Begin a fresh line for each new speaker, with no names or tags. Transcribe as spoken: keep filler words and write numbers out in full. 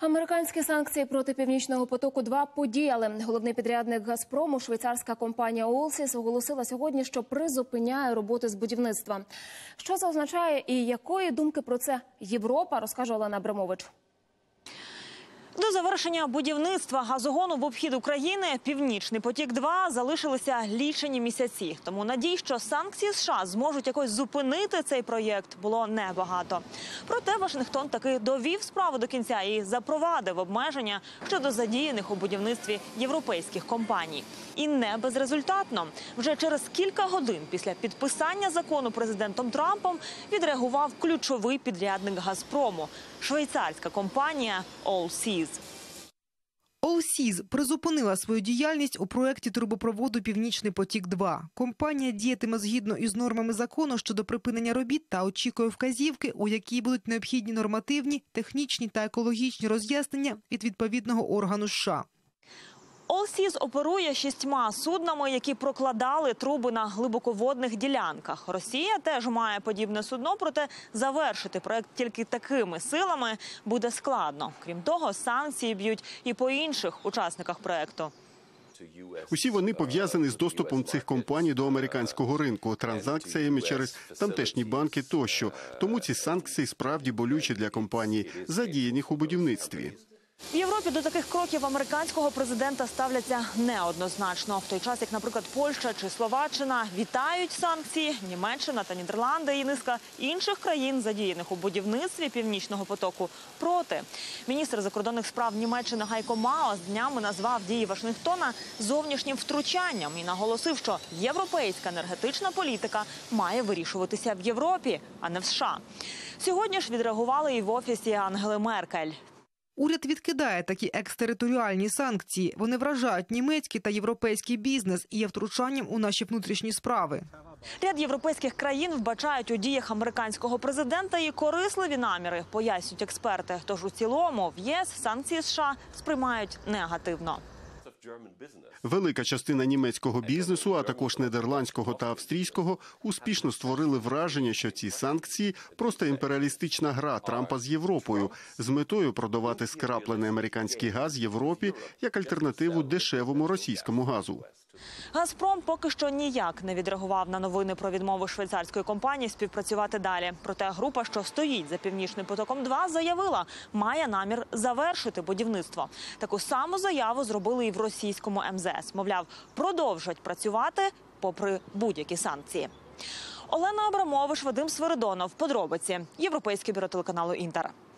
Американські санкції проти «Північного потоку-два» подіяли. Головний підрядник «Газпрому», швейцарська компанія «Allseas», оголосила сьогодні, що призупиняє роботи з будівництва. Що це означає і якої думки про це Європа, розкаже Олена Абрамович.
До завершення будівництва газогону в обхід України «Північний потік-два» залишилися лічені місяці. Тому надій, що санкції США зможуть якось зупинити цей проєкт, було небагато. Проте Вашингтон таки довів справу до кінця і запровадив обмеження щодо задіяних у будівництві європейських компаній. І не безрезультатно. Вже через кілька годин після підписання закону президентом Трампом відреагував ключовий підрядник «Газпрому» – швейцарська компанія «Allseas».
Allseas призупинила свою діяльність у проєкті трубопроводу «Північний потік-два». Компанія діятиме згідно із нормами закону щодо припинення робіт та очікує вказівки, у якій будуть необхідні нормативні, технічні та екологічні роз'яснення від відповідного органу США.
Allseas оперує шістьма суднами, які прокладали труби на глибоководних ділянках. Росія теж має подібне судно, проте завершити проект тільки такими силами буде складно. Крім того, санкції б'ють і по інших учасниках проекту.
Усі вони пов'язані з доступом цих компаній до американського ринку, транзакціями через тамтешні банки тощо. Тому ці санкції справді болючі для компаній, задіяних у будівництві.
В Європі до таких кроків американського президента ставляться неоднозначно. В той час, як, наприклад, Польща чи Словаччина вітають санкції, Німеччина та Нідерланди і низка інших країн, задіяних у будівництві «Північного потоку», проти. Міністр закордонних справ Німеччини Гайко Маас днями назвав дії Вашингтона зовнішнім втручанням і наголосив, що європейська енергетична політика має вирішуватися в Європі, а не в США. Сьогодні ж відреагували і в офісі Ангели Меркель.
Уряд відкидає такі екстериторіальні санкції. Вони вражають німецький та європейський бізнес і є втручанням у наші внутрішні справи.
Ряд європейських країн вбачають у діях американського президента і корисливі наміри, пояснюють експерти. Тож у цілому в ЄС санкції США сприймають негативно.
Велика частина німецького бізнесу, а також нідерландського та австрійського, успішно створили враження, що ці санкції – просто імперіалістична гра Трампа з Європою з метою продавати скраплений американський газ Європі як альтернативу дешевому російському газу.
«Газпром» поки що ніяк не відреагував на новини про відмову швейцарської компанії співпрацювати далі. Проте група, що стоїть за «Північним потоком-два», заявила, має намір завершити будівництво. Таку саму заяву зробили і в російському ем зе ес. Мовляв, продовжать працювати попри будь-які санкції. Олена Абрамович, Вадим Свиридонов. Подробиці. Європейське бюро телеканалу «Інтер».